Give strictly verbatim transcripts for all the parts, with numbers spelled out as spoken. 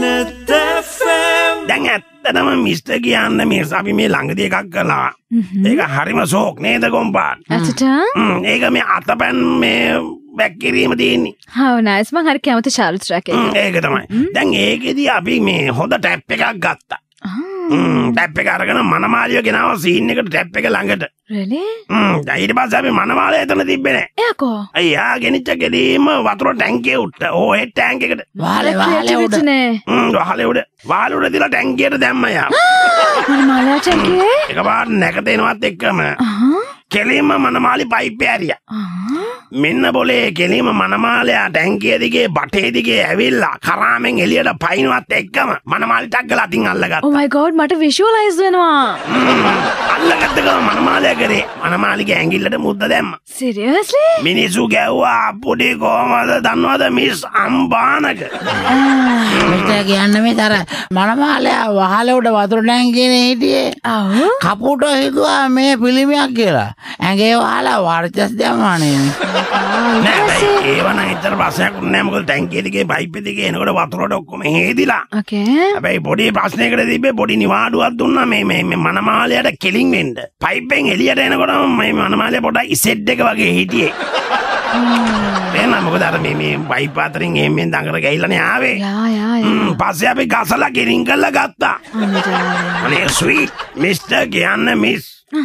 දැන් ඇත්තටම මිස්ටර් කියන්න මේ අපි මේ ළඟදී එකක් කළා. ඒක හරිම ෂෝක් නේද කොම්පාත්? ඇත්තට? ඒක මේ අතපැන් මේ බැක් කිරීම තියෙන්නේ. හව් නයිස් මං හරි කැමති ශාලු ට්‍රැක් එක. ඒක තමයි. දැන් ඒකෙදී අපි මේ හොඳ ටැප් එකක් ගත්තා. ටැප් එක අරගෙන මනමාලිය ගෙනාවා සීන් එකට ටැප් එක ළඟට. really? හ්ම් ඊට පස්සේ අපි මනමාලිය එතන තිබ්බේ නෑ. එයාකෝ? අයියා ගෙනිච්ච ගෙදීම වතුර ටැංකිය උඩ. ඕ ඒ ටැංක් එකට. වහලේ වහලේ උඩ. හ්ම් වහලේ උඩ. වහලේ උඩ දාලා ටැංකියට දැම්මා යා. මනමාලිය ටැංකියේ? එකපාර නැකත එනවත් එක්කම. කෙලින්ම මනමාලි පයිප්පේ ඇරියා. මෙන්න බොලේ කෙලින්ම මනමාලයා ටැංකිය දිගේ බටේ දිගේ ඇවිල්ලා කරාමෙන් එළියට පයින්වත් එක්කම මනමාලි ටක් ගාලා අතින් අල්ලගත්තා. oh my god මට විෂුවලයිස් වෙනවා. අල්ලගත්ත ගමන් මනමාලයා කරේ මනමාලිගේ ඇඟිල්ලට මුද්ද දැම්මා. seriously? මිනිස්සු ගැව්වා අප්පුඩි කොහමද දන්නවද මිස් අම්බානක. මිස්ටර් කියන්න මේ තර මනමාලයා වහලේ උඩ වතුර ටැංකියේ හිටියේ. ආව්. කපුටෝ හිතුවා මේ පිළිමයක් කියලා. ඇඟේ වහලා වර්චස් දැම්මානේ. නෑ ඒවනම් ඇත්තට ප්‍රශ්නයක් නෑ මොකද ටැංකිය දිගේ පයිප් දිගේ එනකොට වතුරට ඔක්කොම හේදිලා. okay. හැබැයි පොඩි ප්‍රශ්නයකට තිබ්බේ පොඩි නිවාඩුවක් දුන්නා මේ මේ මනමාලයට කෙලින් වෙන්න. පයිප්ෙන් එළියට එනකොට මේ මනමාලය පොඩ්ඩක් ඉසෙට් එක වගේ හිටියේ. එහෙනම් මොකද අර මේ මේ පයිප් අතරින් එම්ෙන් දඟර ගිහිල්ලානේ ආවේ. යා යා යා. පස්සේ අපි ගසලා ගෙරින් කරලා ගත්තා. අනේ ස්වීට් මිස්ටර් කියන්නේ මිස්.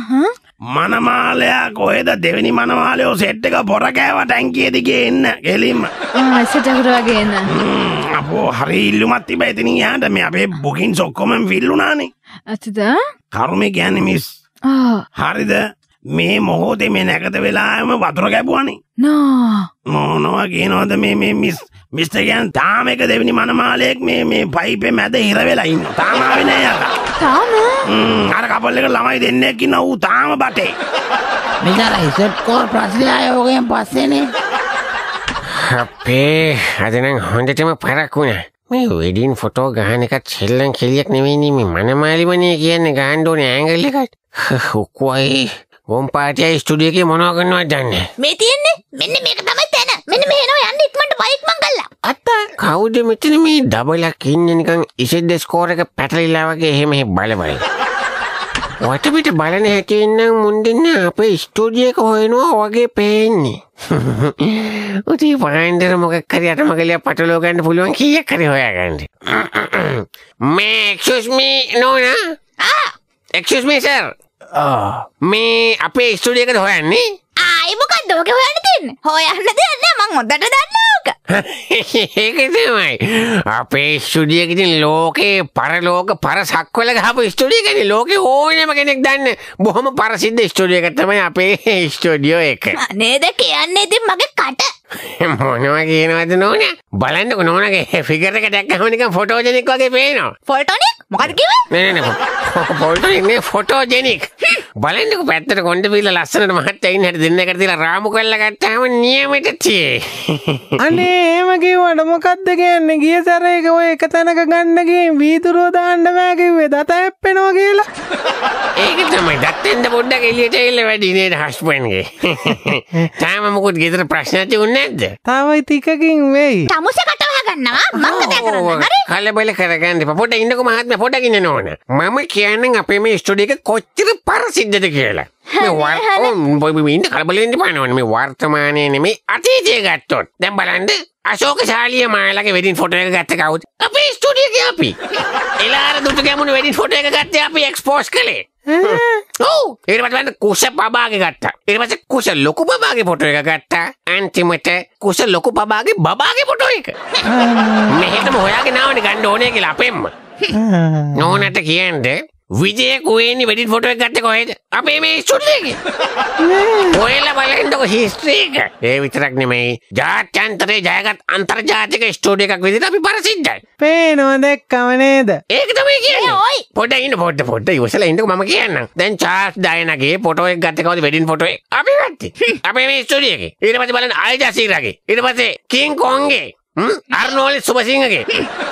මනමාලයා කොහෙද දෙවෙනි මනමාලයෝ සෙට් එක පොර කෑවා ටැංකිය දිගේ එන්න ගෙලින්ම. ආ සෙට්කට වගේ එන්න. අපෝ හරි ඉල්ලුමක් තිබ්බා එතනින් යාට මේ අපේ බුකින්ස් ඔක්කොම ෆිල් වුණානේ. ඇත්තද? කර්මේ කියන්නේ මිස්. ආ. හරිද? මේ මොහොතේ මේ නැකත වෙලාවෙම වතුර කැපුවානේ. නෝ. මොනවා කියනවද මේ මේ මිස් මිස්ටර් කියන්නේ තාම එක දෙවෙනි මනමාලයෙක් මේ මේ පයිපේ මැද හිර වෙලා ඉන්නවා. තාම ආවේ නෑ යාලා. තාම? හ්ම් අර කපල් එක ළමයි දෙන්නෙක් ඉන්නවා ඌ තාම බටේ. මෙතන ඉසෙට් කෝල් ප්‍රශ්නය යෝගයෙන් පස්සේනේ. අපේ අද නම් හොඳටම පරක් වුණා. මේ වෙඩින් ෆොටෝ ගහන එකත් සෙල්ලම් කෙලියක් නෙවෙයි මේ මනමාලිමනේ කියන්නේ ගහන්න ඕනේ ඇන්ගල් එකත්. ඔක්කොයි ගොම්පාටිය ස්ටුඩියෝ එකේ මොනව කරනවද දන්නේ. මේ තියෙන්නේ මෙන්න මේක තමයි තැන. මෙන්න මෙහෙනවා යන්න ඉක්මනට බයික් මං ගල්ලා. අත්තා කවුද මෙතන මේ ඩබලක් ඉන්නේ නිකන් ඉසෙඩ් ස්කෝර් එක පැටලිලා වගේ එහෙම එහෙ බල බල. වටපිට බලන හැටි නම් මුන් දෙන්න අපේ ස්ටුඩියෝ එක හොයනවා වගේ පේන්නේ. උටි වයින්ඩර් මොකක් හරි අතමගලිය පටලව ගන්න පුළුවන් කීයක් හරි හොයාගන්න. මේ excuse me නෝනා. ආ excuse me sir. ආ මේ අපේ ස්ටුඩියෝ එකද හොයන්නේ? ආයි මොකද්ද ඔක හොයන්න තියෙන්නේ? හොයන්න දෙයක් නෑ මං හොඳට දන්නවා ඔක. ඒක තමයි. අපේ ස්ටුඩියෝ එකකින් ලෝකේ පරලෝක පරසක්වල ගහපු ස්ටුඩියෝ එකනේ ලෝකේ ඕනෑම කෙනෙක් දන්න බොහොම ප්‍රසිද්ධ ස්ටුඩියෝ එක තමයි අපේ ස්ටුඩියෝ එක. නේද කියන්නේ ඉතින් මගේ කට. මොනවා කියනවද නෝනා? බලන්නකො නෝනාගේ ෆිගර් එක දැක්කම නිකන් ෆොටෝජෙනික් වගේ පේනවා. ෆොටෝනික්? මොකද කිව්වේ? නෑ නෑ නෑ ෆොටෝනික් නේ ෆොටෝජෙනික්. බලන්නකො පැත්තට කොණ්ඩ පිළ ලස්සනට මහත්තයා ඉන්න හැටි දෙන්න එකට තියලා රාමු කරලා ගත්තාම නියමෙට තියේ. අනේ එහෙම කිව්වට මොකද්ද කියන්නේ? ගිය සැරේ ඔය එක තැනක ගන්න ගිහින් වීදුරුව දාන්න බෑ කිව්වේ දත හැප්පෙනවා කියලා. ඒක තමයි දත්තෙන්ද පොඩ්ඩක් එළියට එල්ල වැඩි නේද හස්බන්ඩ්ගේ. තාම මොකද ගෙදර ප්‍රශ්න තියුනේ නැද්ද? තාමයි ටිකකින් වෙයි. තමුසේ කට වහගන්නවා මං කතා කරන්නේ. හරි? කලබල කරගන්න එපා. පොඩ්ඩක් ඉන්නකෝ මහත්මයා පොඩ්ඩක් ඉන්න ඕන. මම කියන්නේ අපේ මේ ස්ටුඩියෝ එක කොච්චර ප්‍රසිද්ධද කියලා. මේ වර්තමාන ඉන්න කලබල වෙන්න එපා නෝනේ. මේ වර්තමානයේ නෙමෙයි අතීතය ගත්තොත්. දැන් බලන්න අශෝක ශාලිය මාලගේ වෙඩින් ෆොටෝ එක ගත්ත කවුද? අපේ ස්ටුඩියෝ එකේ අපි. එලාර දුටු ගැමුණු වෙඩින් ෆොටෝ එක ගත්තේ අපි එක්ස්පෝස් කළේ. ඔව් ඊට පස්සේ කුස බබාගේ ගත්තා. ඊට පස්සේ කුස ලොකු බබාගේ ෆොටෝ එක ගත්තා. අන්තිමට කුස ලොකු බබාගේ බබාගේ ෆොටෝ එක. මෙහෙටම හොයාගෙන ආවනේ ගන්න ඕනේ කියලා අපෙන්ම. නෝනට කියන්නේ විජය කුවේනි වෙඩින් ෆොටෝ එක ගත්තේ කොහෙද? අපේ මේ ස්ටුඩියෝ එකේ. ඔයලා බලන්නකො හිස්ටරි එක. ඒ විතරක් නෙමෙයි ජාත්‍යන්තරේ ජයගත් අන්තර්ජාතික ස්ටුඩියෝ එකක් විදිහට අපි ප්‍රසිද්ධයි. පේනව දැක්කම නේද? ඒක තමයි කියන්නේ. පොඩ්ඩක් ඉන්න පොඩ්ඩ පොඩ්ඩ ඉවසලා ඉන්නකො මම කියන්නම්. දැන් චාර්ල්ස් ඩයනාගේ ෆොටෝ එක ගත්තේ කවුද වෙඩින් ෆොටෝ එක? අපි ගත්තේ. අපේ මේ ස්ටුඩියෝ එකේ. ඊට පස්සේ බලන්න අල් ජසීරාගේ. ඊට පස්සේ කිං කොන්ගේ. හ්ම් අර්නෝල්ඩ් සුබසිංහගේ.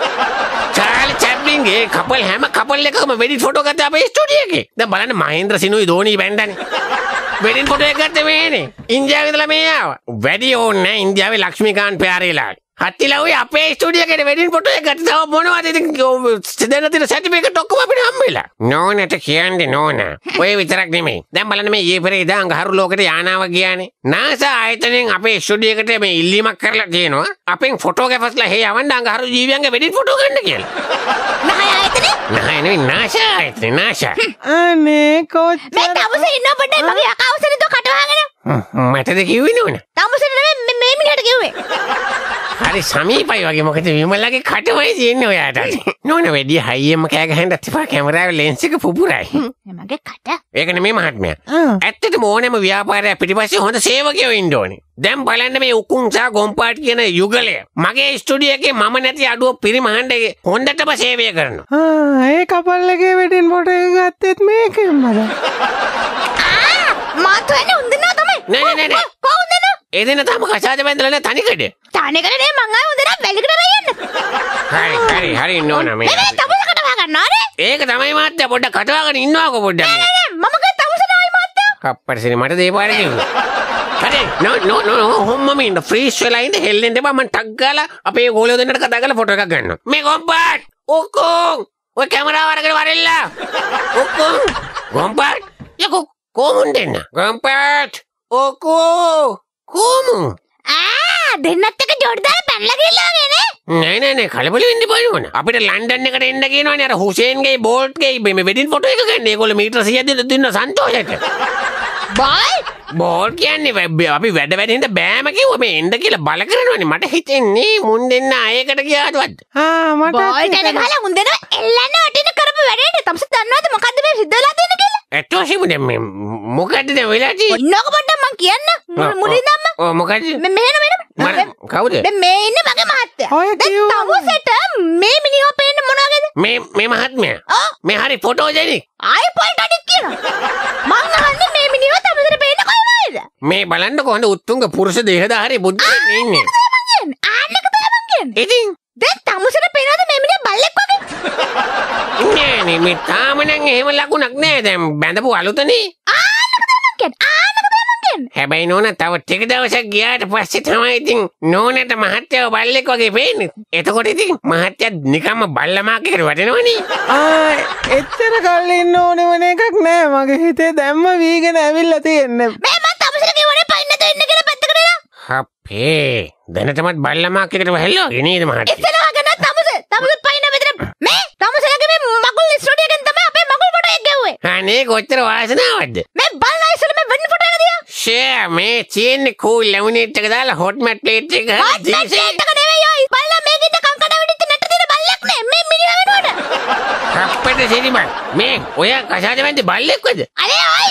චාර්ලි චැප්ලින්ගේ කපල් හැම කපල් එකකම වෙඩින් ෆොටෝ ගත්තා අපේ ස්ටුඩියෝ එකේ. දැන් බලන්න මහේන්ද්‍ර සිනුයි ධෝනි බැන්ඩානේ. වෙඩින් ෆොටෝ එක ගත්තේ මේනේ. ඉන්දියාවේ ඉඳලා මේ ආවා. වැඩි ඕනේ නැහැ ඉන්දියාවේ ලක්ෂ්මීකාන්ත් ප්‍යාරේලා. හත්තිලව්වේ අපේ ස්ටුඩියෝ එකේ වෙඩින් ෆොටෝ එක ගත්ත තව මොනවද ඉතින් දෙන්න තියෙන සර්ටිෆිකේට් ඔක්කොම අපිට හම්බෙලා. නෝනට කියන්නේ නෝනා. ඔය විතරක් නෙමෙයි. දැන් බලන්න මේ ඊයේ පෙරේදා අඟහරු ලෝකෙට යානාව ගියානේ. නාසා ආයතනයෙන් අපේ ස්ටුඩියෝ එකට මේ ඉල්ලීමක් කරලා තියෙනවා. අපෙන් ෆොටෝග්‍රැෆර්ස්ලා හේ යවන්න අඟහරු ජීවියන්ගේ වෙඩින් ෆොටෝ ගන්න කියලා. නහය ආයතනේ නෑ නෙවෙයි නාසා ආයතනේ නාසා. අනේ කොච්චර මේ තමුසේ ඉන්න පොඩ්ඩයි මගේ අකවුසනේ දෝ කටවහගෙන. මටද කිව්වේ නෝනා? තමුසේ නෙමෙයි මේ මිනිහට කිව්වේ. හරි සමීපයි වගේ මොකද විමලගේ කටමයි තියෙන්නේ ඔයාට. නෝනා වැඩි හයියෙම කෑ ගහන්න තිබා කැමරාවේ ලෙන්ස් එක පුපුරයි. මගේ කට. ඒක නෙමෙයි මහත්මයා. ඇත්තටම ඕනෑම ව්‍යාපාරයක් පිටිපස්සේ හොඳ සේවකයෝ ඉන්න ඕනේ. දැන් බලන්න මේ උකුන් සහ ගොම්පාට් කියන යුගලය. මගේ ස්ටුඩියෝ එකේ මම නැති අඩුව පිරිමහන්න හොඳටම සේවය කරනවා. ආ ඒ කපල්ලගේ වෙඩින් ෆොටෝ එක ගත්තෙත් මේකෙන්මද? ආ මාත් වෙන්නේ උන්දනා තමයි. නෑ නෑ නෑ. කොහොමද නෝ? ඒ දෙන තාම කසාද බැඳලා නැහැ තනිකඩ. තානේ කරේ මං ආව උන්දනා වැලිකට රයන්න. හරි හරි හරි නෝනා මේ. මේ තමුසේ කටවහ ගන්නවනේ. ඒක තමයි මාත්‍යා පොඩ්ඩක් කටවාගෙන ඉන්නවාකෝ පොඩ්ඩක්. නෑ නෑ මම ගේ තමුසේ නෝයි මාත්‍යා. කප්පරසිනේ මට දෙපාර කිව්වා. හරි නෝ නෝ නෝ හොම්මම ඉන්න ෆ්‍රීස් වෙලා ඉන්න හෙල්ලෙන්න එපා මං ටග් ගාලා අපේ ගෝලියෝ දෙන්නට කතා කරලා ෆොටෝ එකක් ගන්නවා. මේ ගොම්පාට් ඔක්කොම ඔය කැමරාව අරගෙන වරෙල්ලා. ඔක්කොම ගොම්පාට් යකෝ කොමුන් දෙන්න. ගොම්පාට් ඔක්කොම කොමු. ආ දෙන්නත් එක ජෝඩිදාලා පැනලා ගිහලා වගේ නේ. නෑ නෑ නෑ කලබල වෙන්න එපා නෝනා. අපිට ලන්ඩන් එකට එන්න කියනවනේ අර හුසේන්ගේ බෝල්ට්ගේ මේ වෙඩින් ෆොටෝ එක ගන්න. ඒගොල්ලෝ මීටර සීයක් දෙන්න සන්තෝෂයට. බයි බෝල් කියන්නේ අපි වැඩ වැඩෙන්ද බෑම කිව්වා මේ එන්න කියලා බල කරනවනේ. මට හිතෙන්නේ මුන් දෙන්න ආයකට ගියාටවත්. ආ මට බෝයි කන ගහලා උන්දනා එල්ලන්න වටින කරපු වැඩේට තමුසේ දන්නවද මොකද්ද මේ සිද්ධ වෙලා තියෙන්නේ කියලා? ඇත්තෝසිමු දැන් මේ මොකද්ද දැන් වෙලා තියෙන්නේ? ඉන්නක පොඩ්ඩක් මං කියන්න මුලින්දම්ම. ඔව් මොකද්ද? මේ මෙහෙන මෙහෙන කවුද? දැන් මේ ඉන්නේ මගේ මහත්තයා. ඔය දැන් කිව්වා. තමුසෙට මේ මිනිහෝ පේන්නේ මොන වගේද? මේ මේ මහත්මයා. ආ මේ හරි ෆොටෝජෙනික්. ආයි පොයින්ට් අඩික් කියනවා. මං අහන්නේ මේ මිනිහෝ තමුසෙට පේන්නේ කොහේ වගේද? මේ බලන්න කොහොඳ උත්තුංග පුරුෂ දේහධාරී බුද්ධියක් ඉන්නේ. මං කියන්නේ ආන්නක තමයි මං කියන්නේ. ඉතින් දැන් තමුසෙට පේනවද මේ මිනිහා බල්ලෙක් වගේ? නෑ නේ මේ තාම නම් එහෙම ලකුණක් නෑ. දැන් බැඳපු අලුතනේ. ආන්නක තමයි මං කියන්නේ. ආන්නක තමයි මං කියන්නේ. හැබැයි නෝනා තව ටික දවසක් ගියාට පස්සේ තමයි ඉතින් නෝනට මහත්තයව බල්ලෙක් වගේ පේන්නේ. එතකොට ඉතින් මහත්තයා නිකම්ම බල්ලමාක් එකට වටෙනවනේ. ආ එච්චර කල් ඉන්න ඕනෙවන එකක් නෑ මගේ හිතේ දැම්ම වීගෙන ඇවිල්ලා තියෙන්නේ. මේ මං තමුසෙට කිව්වනේ පයින් නැතුව ඉන්න කියලා පැත්තකට එලා. අපේ දැනටමත් බල්ලමාක් එකට වැහෙල්ලවගේ නේද මහත්තයා? ඉස්සෙල්ලා ගන්න තමුසේ. තමුසේ පයින් මෙතන මේ තමුසෙලගේ මේ මගුල් ස්ටුඩියෝ එකෙන් තමයි අපේ මගුල් ෆොටෝ එක ගැව්වේ. අනේ කොච්චර වාසනාවක්ද? මේ බල්ලා ඉස්සෙල්ලා මේ වෙන්න ෆොටෝ එක දියා. ෂේ මේ තියෙන්නේ කූල් ලැමිනේට් එක දාලා හොට් මැට් ප්ලේට් එක ගහලා හොට් මැට් ප්ලේට් එක නෙවෙයි ඔය. බල්ලා මේකින්ද කංකඩ වෙඩිච්ච නැට තියෙන බල්ලෙක් නේ. මේ මිනිහා වෙනකොට. අප්පට සිරිමන් මේ ඔය කසාද වැන්දේ බල්ලෙක්වද? අනේ ඔයි.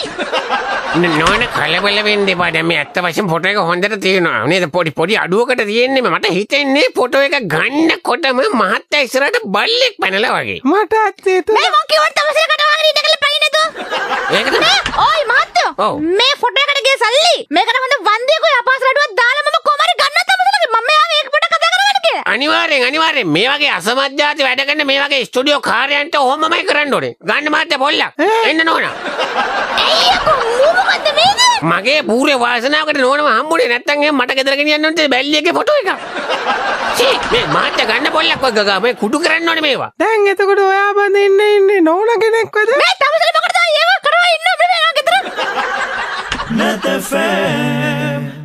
නෝන කලබල වෙන්න එපා. දැන් මේ ඇත්ත වශයෙන්ම ෆොටෝ එක හොඳට තියෙනවා නේද? පොඩි පොඩි අඩුවකට තියෙන්නේ. මට හිතෙන්නේ ෆොටෝ එක ගන්නකොටම මහත්තයා ඉස්සරහට බල්ලෙක් පැනලා වගේ. මටත් හිතුණා. මේ මං කිව්වට තමුසේ කටවහගෙන ඉඳ කියලා පයින් නැතුව. ඒකද? මේ ඔයි මහත්තයෝ. ඔව්. මේ ෆොටෝ එකට ගිය සල්ලි මේකට හොඳ වන්දියක ඔය අපහාස රඩුවක් දාලා මම කොහමරි ගන්න තමුසේලගේ මම ආවේ ඒක පොඩ්ඩක් කතා කරගන්න කියලා. අනිවාර්යෙන් අනිවාර්යෙන් මේ වගේ අසමත් જાති වැඩ කරන මේ වගේ ස්ටුඩියෝ කාර්යයන්ට ඔහොමමයි කරන්න ඕනේ. ගන්න මහත්තයා පොල්ලක්. එන්න නෝනා. අයියෝ මූ මොකද්ද මේක? මගේ පූර්ය වාසනාවකට නෝනම හම්බුනේ නැත්තම් එහෙම මට ගෙදර ගෙනියන්න ඕනේ බැල්ලියගේ ෆොටෝ එකක්. සී මේ මහත්තයා ගන්න පොල්ලක් වගේ ගා මේ කුඩු කරන්න ඕනේ මේවා. දැන් එතකොට ඔයා බඳින්න ඉන්නේ නෝන කෙනෙක්වද? මේ තමුසේල මොකටද ආයේ ඒව කරවා ඉන්න මේ ගෙදර? Not the fair.